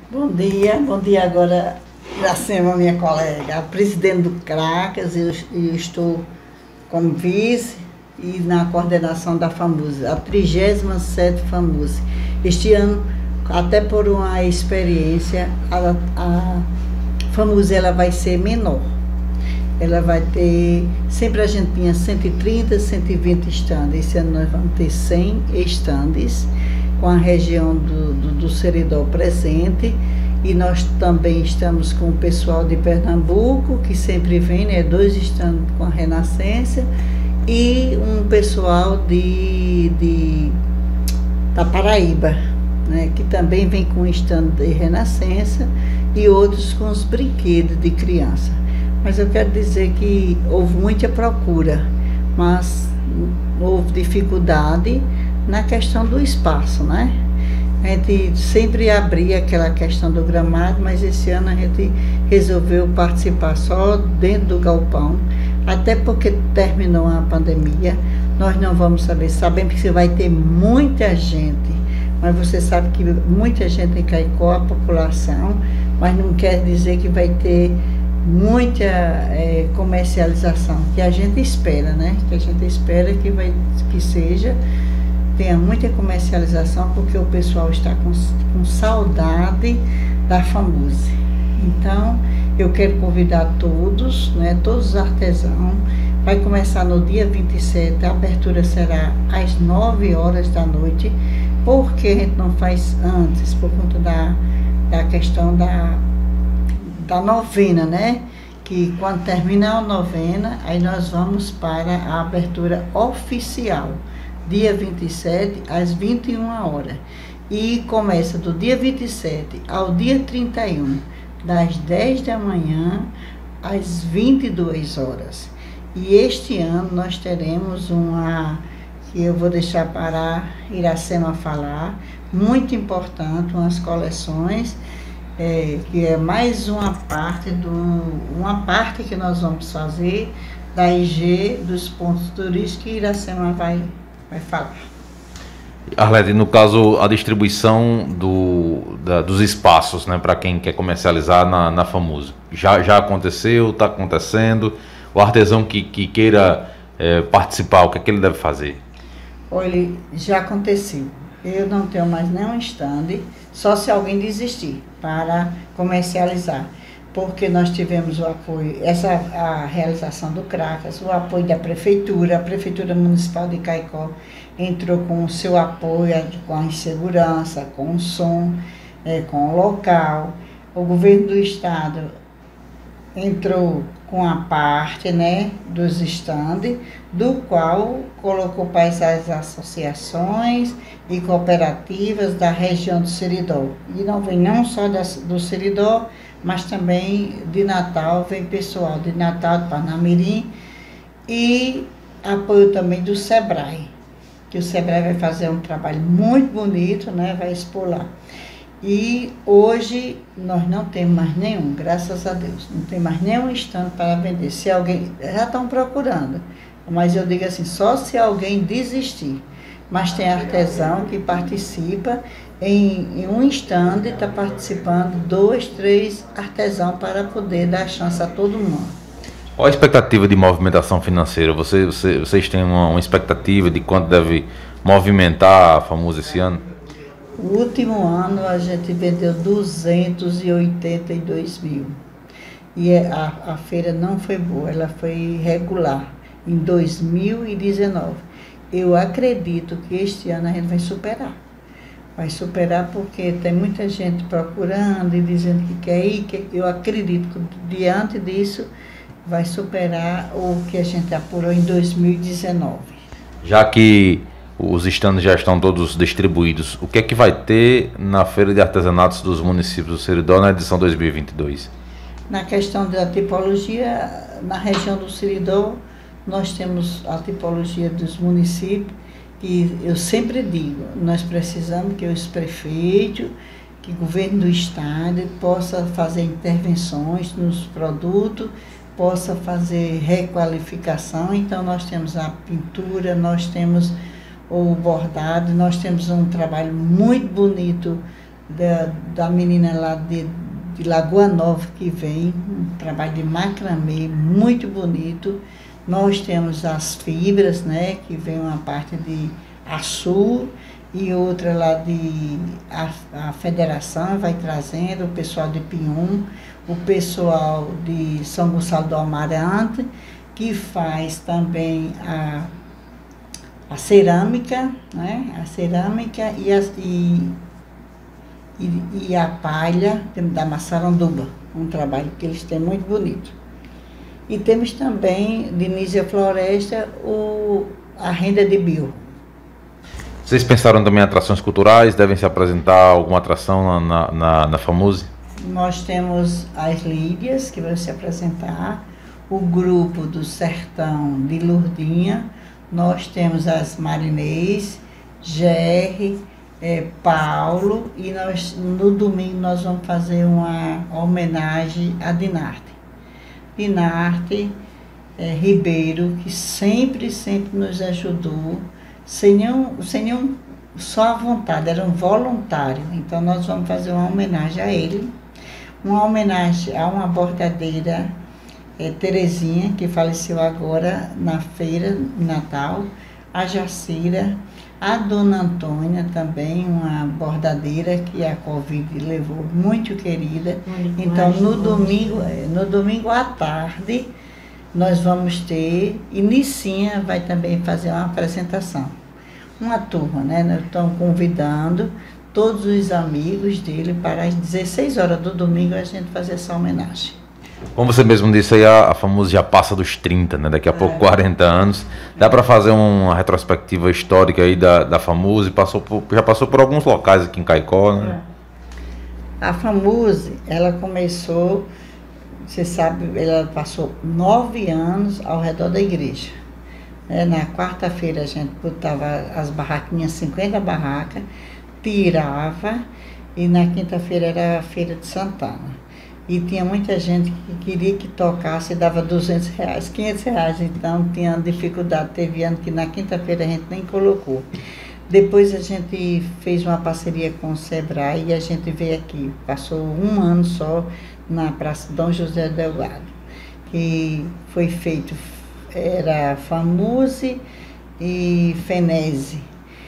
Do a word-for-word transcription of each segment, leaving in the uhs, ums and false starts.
Bom dia, bom dia agora, Iracema, minha colega, a presidente do CRACAS, eu, eu estou como vice e na coordenação da FAMUSE, a trigésima sétima FAMUSE. Este ano, até por uma experiência, a, a FAMUSE ela vai ser menor. Ela vai ter, sempre a gente tinha cento e trinta, cento e vinte estandes, esse ano nós vamos ter cem estandes, com a região do, do, do Seridó presente, e nós também estamos com o pessoal de Pernambuco, que sempre vem, né, dois estandes com a Renascença, e um pessoal de, de, da Paraíba, né, que também vem com o stand de Renascença, e outros com os brinquedos de criança. Mas eu quero dizer que houve muita procura, mas houve dificuldade na questão do espaço, né? A gente sempre abria aquela questão do gramado, mas esse ano a gente resolveu participar só dentro do galpão, até porque terminou a pandemia. Nós não vamos saber, sabemos que vai ter muita gente, mas você sabe que muita gente em Caicó, a população, mas não quer dizer que vai ter muita é, comercialização, que a gente espera, né? Que a gente espera que, vai, que seja, tenha muita comercialização, porque o pessoal está com, com saudade da FAMUSE. Então, eu quero convidar todos, né, todos os artesãos. Vai começar no dia vinte e sete, a abertura será às nove horas da noite, porque a gente não faz antes, por conta da, da questão da, da novena, né? Que quando terminar a novena, aí nós vamos para a abertura oficial, dia vinte e sete, às vinte e uma horas. E começa do dia vinte e sete ao dia trinta e um, das dez da manhã às vinte e duas horas. E este ano nós teremos uma, que eu vou deixar para a Iracema falar, muito importante, umas coleções, é, que é mais uma parte, do, uma parte que nós vamos fazer da I G, dos pontos turísticos, que Iracema vai vai falar. Arlete, no caso, a distribuição do, da, dos espaços, né, para quem quer comercializar na, na FAMUSE, já, já aconteceu, está acontecendo? O artesão que, que queira é, participar, o que é que ele deve fazer? Olha, já aconteceu. Eu não tenho mais nenhum stand, só se alguém desistir para comercializar. Porque nós tivemos o apoio, essa a realização do CRACAS, o apoio da Prefeitura, a Prefeitura Municipal de Caicó entrou com o seu apoio, com a segurança, com o som, é, com o local. O governo do estado entrou com a parte, né, dos estandes, do qual colocou para as associações e cooperativas da região do Seridó. E não vem não só da, do Seridó, mas também de Natal, vem pessoal de Natal, de Parnamirim, e apoio também do SEBRAE, que o SEBRAE vai fazer um trabalho muito bonito, né, vai expor lá. E hoje nós não temos mais nenhum, graças a Deus, não tem mais nenhum stand para vender. Se alguém, já estão procurando, mas eu digo assim, só se alguém desistir. Mas tem artesão que participa em, em um stand, está participando dois, três artesãos para poder dar chance a todo mundo. Qual a expectativa de movimentação financeira? Você, você, vocês têm uma, uma expectativa de quanto deve movimentar a FAMUSE esse ano? O último ano a gente vendeu duzentos e oitenta e dois mil. E a, a feira não foi boa, ela foi regular em dois mil e dezenove. Eu acredito que este ano a gente vai superar. Vai superar porque tem muita gente procurando e dizendo que quer ir. Que eu acredito que diante disso vai superar o que a gente apurou em dois mil e dezenove. Já que os estandes já estão todos distribuídos, o que é que vai ter na Feira de Artesanatos dos Municípios do Seridó na edição dois mil e vinte e dois? Na questão da tipologia, na região do Seridó, nós temos a tipologia dos municípios, e eu sempre digo, nós precisamos que os prefeitos, que o governo do estado possa fazer intervenções nos produtos, possa fazer requalificação. Então nós temos a pintura, nós temos o bordado, nós temos um trabalho muito bonito da, da menina lá de, de Lagoa Nova que vem, um trabalho de macramê muito bonito. Nós temos as fibras, né, que vem uma parte de Açu e outra lá de a, a federação vai trazendo, o pessoal de Pium, o pessoal de São Gonçalo do Amarante, que faz também a, a cerâmica, né, a cerâmica e, as, e, e, e a palha da Massaranduba, um trabalho que eles têm muito bonito. E temos também, de Nízia Floresta, o, a renda de bio. Vocês pensaram também em atrações culturais? Devem se apresentar alguma atração na, na, na FAMUSE? Nós temos as Lídias, que vão se apresentar, o grupo do Sertão de Lourdinha, nós temos as Marinês, Gerry, é, Paulo, e nós, no domingo nós vamos fazer uma homenagem a Dinarte. Dinarte é, Ribeiro, que sempre, sempre nos ajudou, sem nenhum, sem nenhum só a vontade, era um voluntário. Então nós vamos fazer uma homenagem a ele, uma homenagem a uma bordadeira, é, Terezinha, que faleceu agora na feira de Natal, a Jacira, a Dona Antônia também, uma bordadeira que a Covid levou, muito querida. Muito então no domingo, no domingo à tarde, nós vamos ter, e Nicinha vai também fazer uma apresentação. Uma turma, né? Nós estamos convidando todos os amigos dele para as dezesseis horas do domingo a gente fazer essa homenagem. Como você mesmo disse aí, a, a FAMUSE já passa dos trinta, né? Daqui a é. pouco quarenta anos. Dá para fazer uma retrospectiva histórica aí da, da FAMUSE, passou por, já passou por alguns locais aqui em Caicó, né? É. A FAMUSE, ela começou, você sabe, ela passou nove anos ao redor da igreja. É, na quarta-feira a gente botava as barraquinhas, cinquenta barracas, tirava, e na quinta-feira era a Feira de Santana. E tinha muita gente que queria que tocasse e dava duzentos reais, quinhentos reais, então tinha dificuldade. Teve ano que na quinta-feira a gente nem colocou. Depois a gente fez uma parceria com o Sebrae e a gente veio aqui. Passou um ano só na Praça Dom José Delgado, que foi feito, era FAMUSE e FENESE.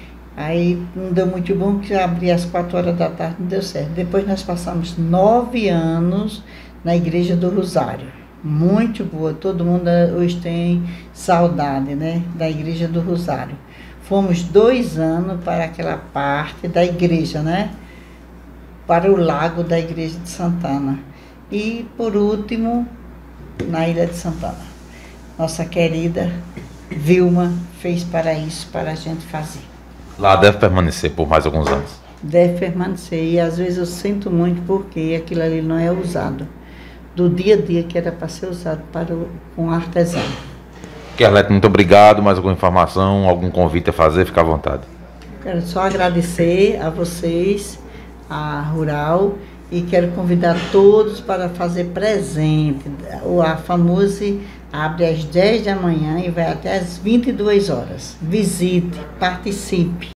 Aí não deu muito bom, porque abria às quatro horas da tarde, não deu certo. Depois nós passamos nove anos na Igreja do Rosário. Muito boa, todo mundo hoje tem saudade, né, da Igreja do Rosário. Fomos dois anos para aquela parte da igreja, né, para o lago da Igreja de Santana. E, por último, na Ilha de Santana. Nossa querida Vilma fez para isso, para a gente fazer. Lá deve permanecer por mais alguns anos. Deve permanecer, e às vezes eu sinto muito porque aquilo ali não é usado. Do dia a dia que era para ser usado para o, com artesão. Kerlete, muito obrigado. Mais alguma informação, algum convite a fazer, fica à vontade. Quero só agradecer a vocês, a Rural, e quero convidar todos para fazer presente. A FAMUSE abre às dez da manhã e vai até às vinte e duas horas. Visite, participe.